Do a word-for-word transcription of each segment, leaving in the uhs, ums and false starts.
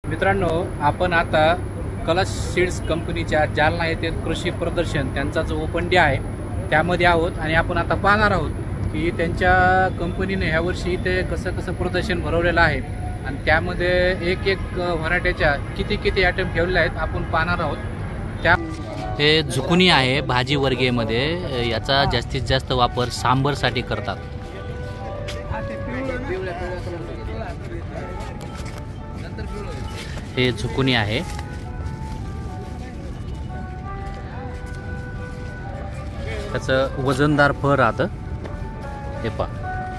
मित्रांनो, आपण आता कलश सीड्स कंपनीच्या जालना येथे कृषी प्रदर्शन त्यांचा जो ओपन डे आहे त्यामध्ये आहोत आणि आपण आता पाहणार आहोत की त्यांच्या कंपनीने ह्या वर्षी इथे कसं कसं प्रदर्शन भरवलेलं आहे आणि त्यामध्ये एक एक व्हरायटीच्या किती किती आयटम ठेवले आहेत आपण पाहणार आहोत। त्या हे झुकुनी आहे भाजी वर्गीयमध्ये, याचा जास्तीत जास्त वापर सांबरसाठी करतात। हे झुकुनी आहे, त्याचं वजनदार फळ राहतं। हे पहा,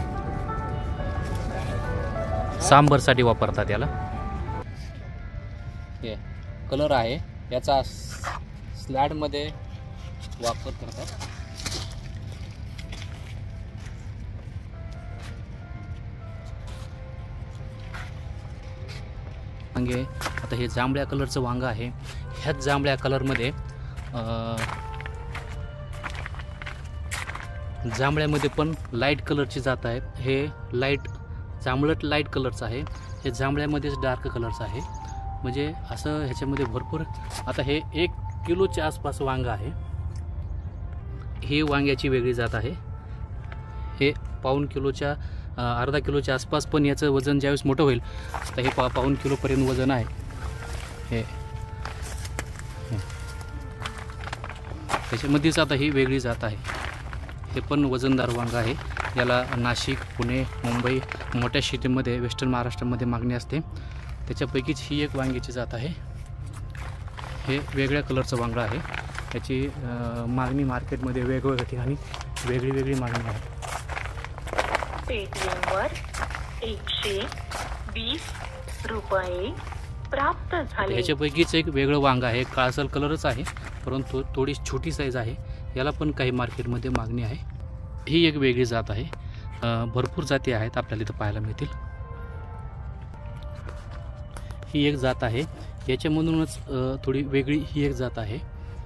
सांबरसाठी वापरतात याला। हे कलर आहे, याचा स्लॅड मध्ये वापर करतात। वांगे, आता हे जांभळ्या कलरचं वांग आहे। ह्याच जांभळ्या कलरमध्ये जांभळ्यामध्ये पण लाईट कलरची जात आहेत। हे लाईट जांभळट लाईट कलरचं आहे, हे जांभळ्यामध्येच डार्क कलरचं आहे। म्हणजे असं ह्याच्यामध्ये भरपूर, आता हे एक किलोच्या आसपास वांग आहे। ही वांग्याची वेगळी जात आहे। हे पाऊण किलोच्या अर्धा किलोच्या आसपास, पण याचं वजन ज्यावेळेस मोठं होईल तर हे पा पाऊण किलोपर्यंत वजन आहे। हे त्याच्यामध्येच आता ही वेगळी जात आहे। हे पण वजनदार वांग आहे, याला नाशिक, पुणे, मुंबई मोठ्या सिटीमध्ये, वेस्टर्न महाराष्ट्रामध्ये मागणी असते। त्याच्यापैकीच ही एक वांग्याची जात आहे। हे वेगळ्या कलरचं वांग आहे, याची मागणी मार्केटमध्ये वेगवेगळ्या ठिकाणी वेगळी वेगळी मागणी आहे। पेटीएमवर एकशे वीस रुपये प्राप्त झाले। ह्याच्यापैकीच एक वेगळं वांग आहे, काळसर कलरच आहे, परंतु थोडी छोटी साईज आहे। याला पण काही मार्केटमध्ये मागणी आहे। ही एक वेगळी जात आहे। भरपूर जाती आहेत आपल्याला इथं पाहायला मिळतील। ही एक जात आहे, याच्यामधूनच थोडी वेगळी ही एक जात आहे।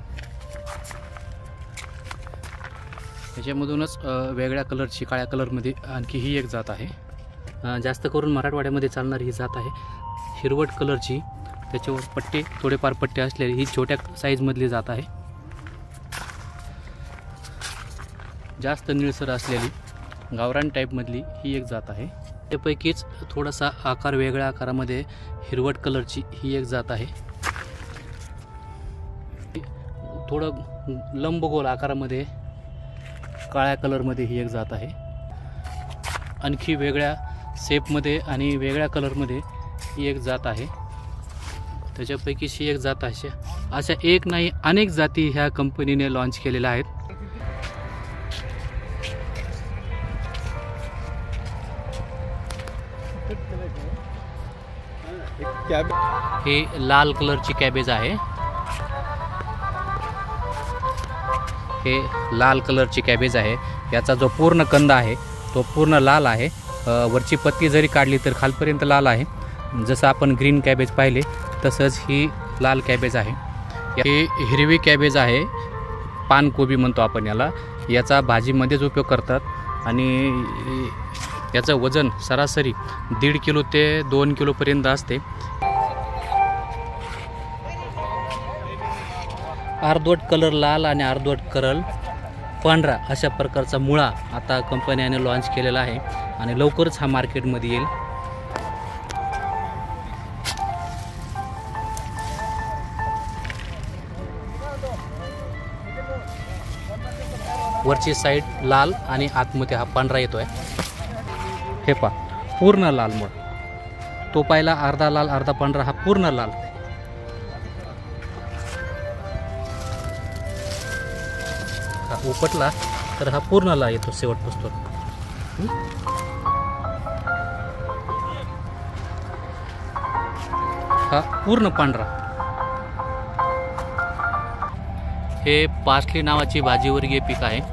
याच्यामधूनच वेगळ्या कलरची, काळ्या कलरमध्ये आणखी ही एक जात आहे। जास्त करून मराठवाड्यामध्ये चालणारी ही जात आहे, हिरवट कलरची, त्याच्यावर पट्टे, थोडेफार पट्टे असलेली ही छोट्या साईजमधली जात आहे। जास्त निळसर असलेली गावरान टाईपमधली ही एक जात आहे। त्यापैकीच थोडासा आकार वेगळ्या आकारामध्ये हिरवट कलरची ही एक जात आहे। थोडं लंबगोल आकारामध्ये काळ्या कलरमध्ये ही एक जात आहे। आणखी वेगळ्या शेपमध्ये आणि वेगळ्या कलरमध्ये ही एक जात आहे। त्याच्यापैकी ही एक जात आहे। अशा एक नाही अनेक जाती ह्या कंपनीने लॉन्च केलेल्या आहेत। हे लाल कलरची कॅबेज आहे। हे लाल कलरची कॅबेज आहे, याचा जो पूर्ण कंद आहे तो पूर्ण लाल आहे। वरची पत्ती जरी काढली तर खालपर्यंत लाल आहे। जसं आपण ग्रीन कॅबेज पाहिले तसंच ही लाल कॅबेज आहे। ही हिरवी कॅबेज आहे, पानकोबी म्हणतो आपण याला। याचा भाजीमध्येच उपयोग करतात आणि याचं वजन सरासरी दीड किलो ते दोन किलोपर्यंत असते। अर्धवट कलर लाल आणि अर्धवट कलर पांढरा अशा प्रकारचा मुळा आता कंपनीने लॉन्च केलेला आहे आणि लवकरच हा मार्केटमध्ये येईल। वरची साईड लाल आणि आतमध्ये हा पांढरा येतोय। हे पहा, पूर्ण लाल मुळ, तो पाहिला अर्धा लाल अर्धा पांढरा, हा पूर्ण लाल। हा उपटला तर हा पूर्ण लाल येतो शेवटपासून। हा पूर्ण पांढरा। हे पार्सली नावाची भाजीवर्गीय पीक आहे।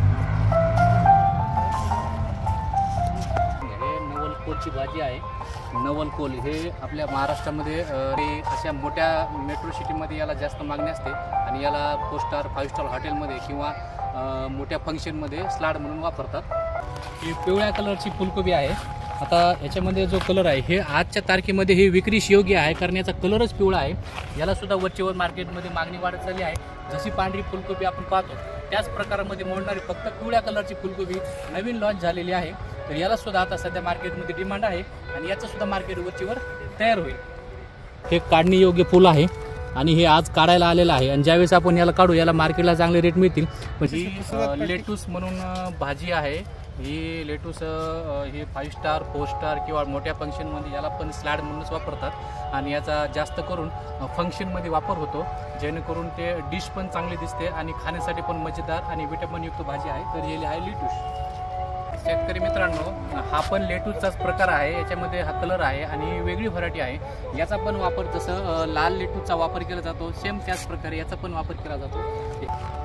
हे नवलकोटची भाजी आहे। नवल कोल हे आपल्या महाराष्ट्रामध्ये अ, हे अशा मोठ्या मेट्रो सिटीमध्ये याला जास्त मागणी असते आणि याला फोर स्टार फाईव्ह स्टार हॉटेलमध्ये किंवा अ, मोठ्या फंक्शनमध्ये स्लाड म्हणून वापरतात. ही पिवळ्या कलरची फुलकोबी आहे. आता याच्यामध्ये जो कलर आहे हे आजच्या तारखेमध्ये हे विक्रीस योग्य आहे कारण याचा कलरच पिवळा आहे. याला सुद्धा वरचेवर मार्केटमध्ये मागणी वाढत झाली आहे. जशी पांढरी फुलकोबी आपण पाहतो त्याच प्रकारामध्ये मोडणारी फक्त पिवळ्या कलरची फुलकोबी नवीन लॉन्च झालेली आहे. तर याला सुद्धा आता सध्या मार्केटमध्ये डिमांड आहे आणि याचं सुद्धा मार्केट वरचीवर तयार होईल. हे काढणी योग्य फुल आहे आणि हे आज काढायला आलेलं आहे आणि ज्यावेळेस आपण याला काढू याला मार्केटला चांगले रेट मिळतील. पण ही अ, लेटूस म्हणून अ, भाजी आहे. ही लेटूस अ, ही फाईव्ह स्टार फोर स्टार किंवा मोठ्या फंक्शनमध्ये याला पण स्लॅड म्हणूनच वापरतात आणि याचा जास्त करून अ, फंक्शनमध्ये वापर होतो जेणेकरून ते डिश पण चांगली दिसते आणि खाण्यासाठी पण मजेदार आणि विटॅमिनयुक्त भाजी आहे. तर ही आहे लेटूस. शेतकरी मित्रांनो, हा पण लेटूसचाच प्रकार आहे. याच्यामध्ये हा कलर आहे आणि वेगळी व्हरायटी आहे. याचा पण वापर जसं अ, लाल लेटूसचा वापर केला जातो सेम त्याच प्रकारे याचा पण वापर केला जातो.